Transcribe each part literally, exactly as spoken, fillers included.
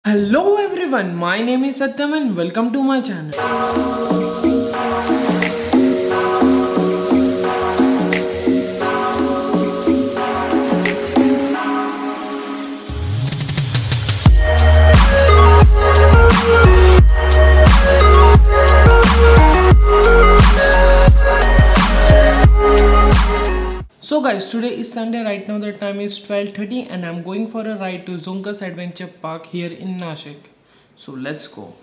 Hello everyone, my name is Satyam and welcome to my channel. So guys, today is Sunday. Right now the time is twelve thirty and I'm going for a ride to Zonkas Adventure Park here in Nashik. So let's go.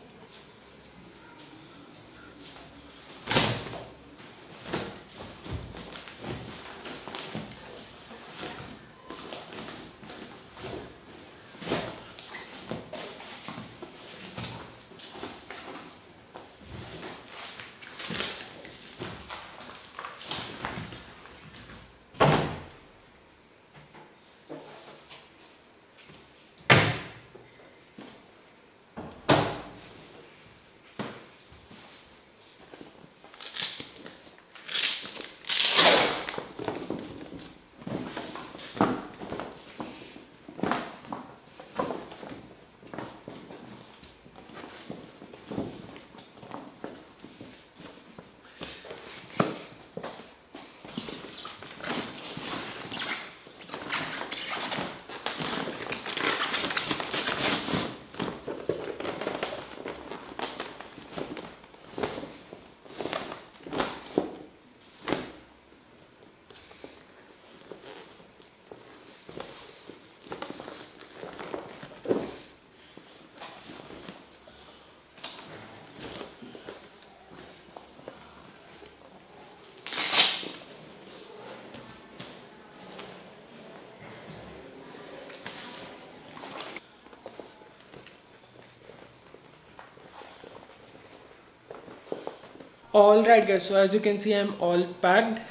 Alright guys, so as you can see I'm all packed.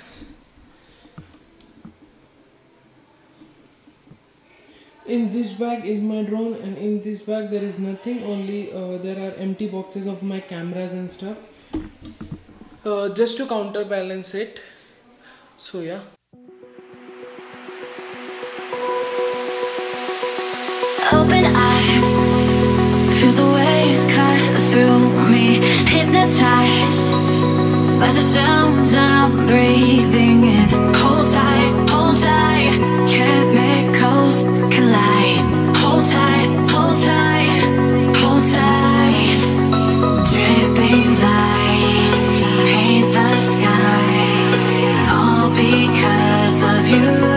In this bag is my drone and in this bag there is nothing, only uh, there are empty boxes of my cameras and stuff. Uh, just to counterbalance it. So yeah. Open eye, feel the waves cut through me, hypnotized by the sounds I'm breathing in. Hold tight, hold tight, chemicals collide. Hold tight, hold tight, hold tight. Dripping lights paint the skies, all because of you.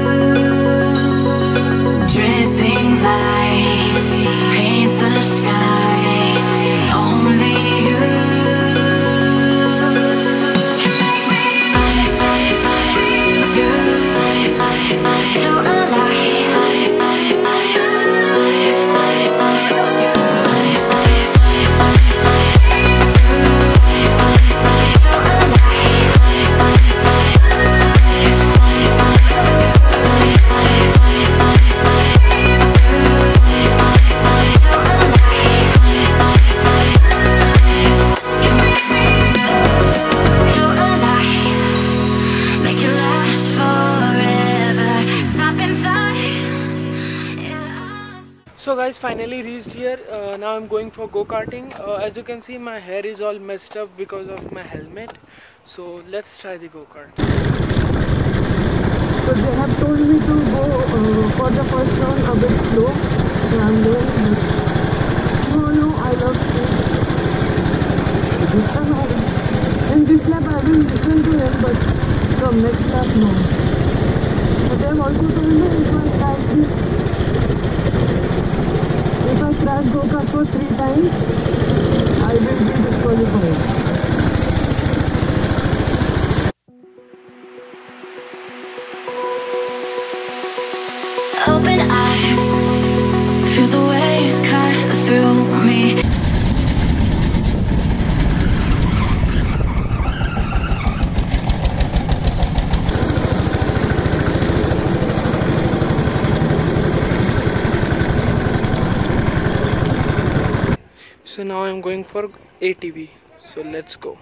Dripping lights paint the skies, only you. So guys, finally reached here. Uh, now I'm going for go-karting. Uh, as you can see, my hair is all messed up because of my helmet. So let's try the go-kart. So they have told me to go uh, for the first round a bit slow. So I'm doing it. No, no, I love speed. This time I, in this lap I will listen to him, but from next lap no. But they have also told me if I crash this, if I crash go-kart for three times, I will be disqualified. Open eye, feel the waves cut through me. So now I'm going for A T V. So let's go.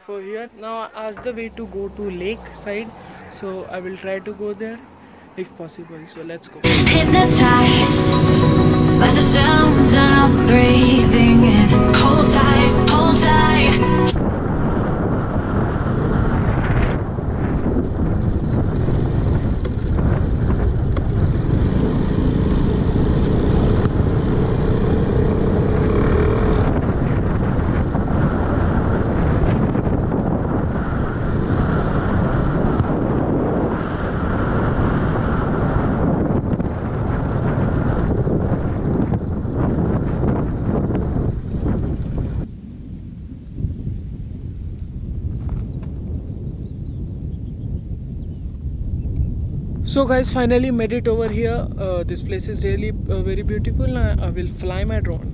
for here. Now I asked the way to go to lake side, so I will try to go there if possible. So let's go. Hypnotized by the sounds I'm breathing in. Hold tight, hold tight. So guys, finally made it over here. Uh, this place is really uh, very beautiful. Now I will fly my drone.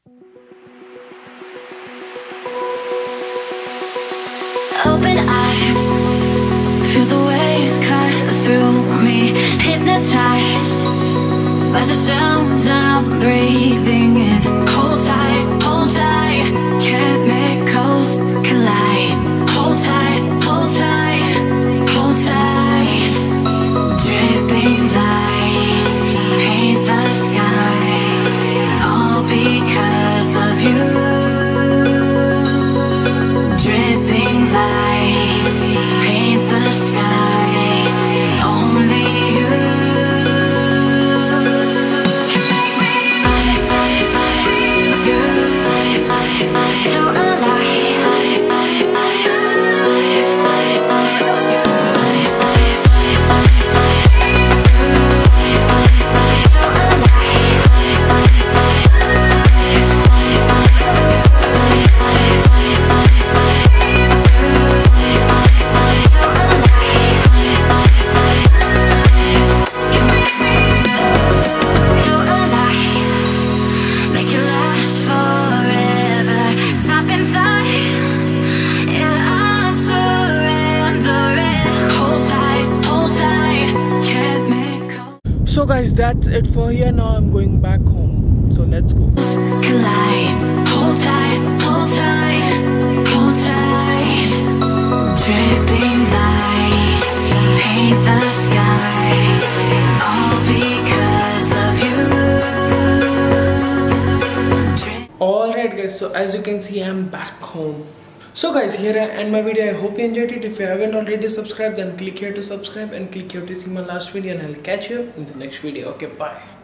Open eye, feel the waves cut through me. Hypnotized by the sounds I'm breathing in. Hold tight, hold tight. Chemicals collide. Hold tight, hold tight, hold tight. Dripping lights paint the skies, all because of you. Dripping lights paint the skies, only you can make me I, I, I, you, I, I, I, so alive. I, I, I, I, I, I, you. So guys, that's it for here. Now I'm going back home. So let's go. Collide. Hold tight, hold tight, hold tight. Dripping lights paint the skies, all because of you. Alright guys, so as you can see, I'm back home. So guys, here I end my video. I hope you enjoyed it. If you haven't already subscribed, then click here to subscribe and click here to see my last video, and I'll catch you in the next video. Okay, bye.